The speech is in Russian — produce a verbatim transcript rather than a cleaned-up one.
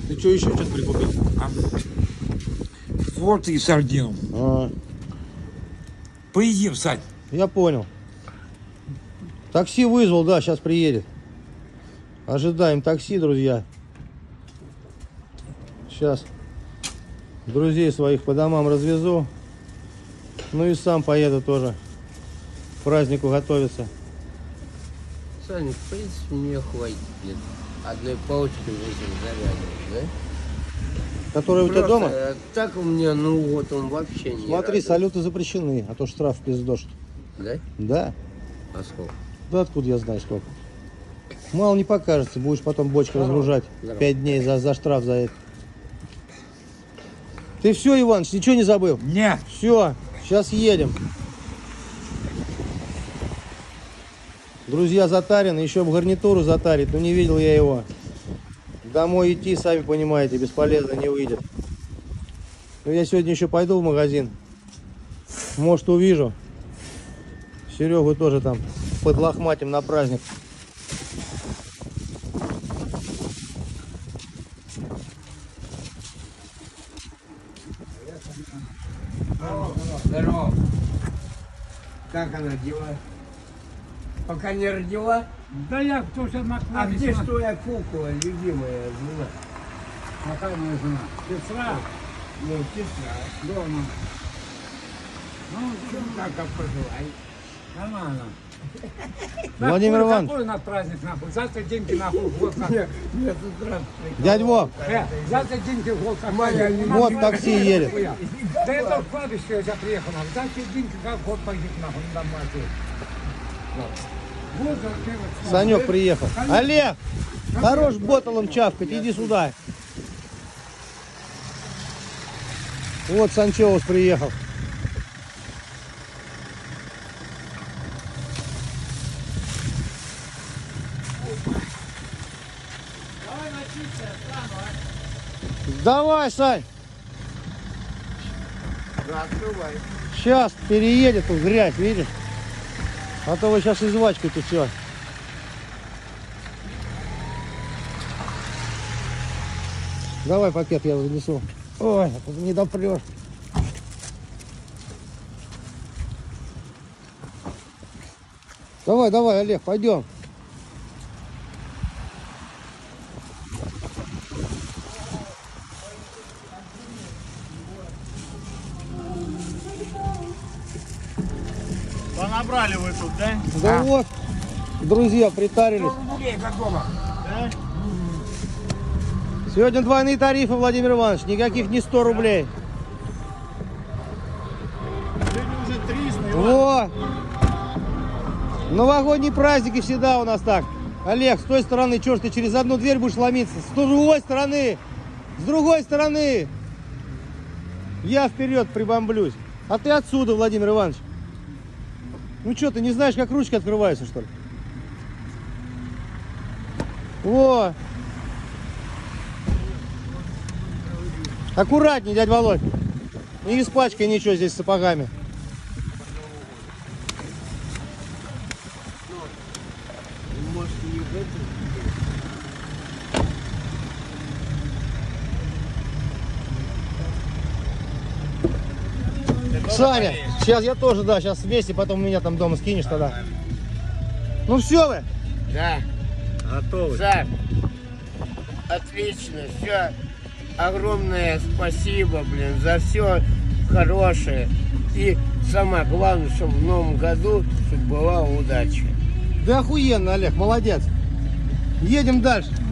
Ты что, еще что-то прикупил? А? Вот и сардину. А. Поедим, Сань. Я понял. Такси вызвал, да, сейчас приедет. Ожидаем такси, друзья. Сейчас друзей своих по домам развезу. Ну и сам поеду тоже. К празднику готовиться. Саня, в принципе, мне хватит. Одной палочки восемь зарядов, да? Которые у тебя дома? Так у меня, ну вот он вообще не Смотри, радует. салюты запрещены, а то штраф пиздошь. Да? Да. А сколько? Да откуда я знаю сколько? Мало не покажется, будешь потом бочку разгружать. Здорово. Пять дней за, за штраф за это. Ты все, Иваныч, ничего не забыл? Нет. Все, сейчас едем. Друзья, затарен, еще в гарнитуру затарит, но не видел я его. Домой идти, сами понимаете, бесполезно, не выйдет. Но я сегодня еще пойду в магазин. Может, увижу. Серегу тоже там под лохматим на праздник. Здорово. Как она дела? Пока не родила? Да я тоже на А где кладбище. ж твоя кукла, любимая жена? Какая моя жена? Сестра Ну, сестра. дома. Ну, что, Как а пожелай? нормально. Владимир Какой- Иванович. Какой на праздник нахуй? Завтра деньги нахуй. Вот как. Нет, нет, здравствуй. Дядь Вов, Э, завтра деньги вот как. Моя У нас вот не такси надо, едет. нихуя. Да это в кладбище я приехал. нахуй. Завтра деньги как вот пойдет нахуй домой. Вот за это вот. Санек приехал. Олег, хорош боталом чавкать, иди сюда. Вот Санчоус приехал. Давай, Сань. Да, открывай. Сейчас переедет тут грязь, видишь? А то вы сейчас извачкаете все. Давай пакет я занесу. Ой, не допрешь. Давай, давай, Олег, пойдем. Понабрали вы тут, да? Да вот, друзья, притарились. Рублей как дома. Сегодня двойные тарифы, Владимир Иванович. Никаких не сто рублей. Сегодня уже триста. Во! Новогодние праздники всегда у нас так. Олег, с той стороны, чё ж ты через одну дверь будешь ломиться? С другой стороны! С другой стороны! Я вперед прибомблюсь. А ты отсюда, Владимир Иванович. Ну что, ты не знаешь, как ручка открывается, что ли? Во! Аккуратней, дядь Володь. Не испачкай ничего здесь сапогами. Может, не в этом? Саня, сейчас я тоже, да, сейчас вместе, потом меня там дома скинешь тогда. Ну все вы? Да. Готовы. Сам. Отлично. Все. Огромное спасибо, блин, за все хорошее. И самое главное, чтобы в новом году чтобы была удача. Да охуенно, Олег, молодец. Едем дальше.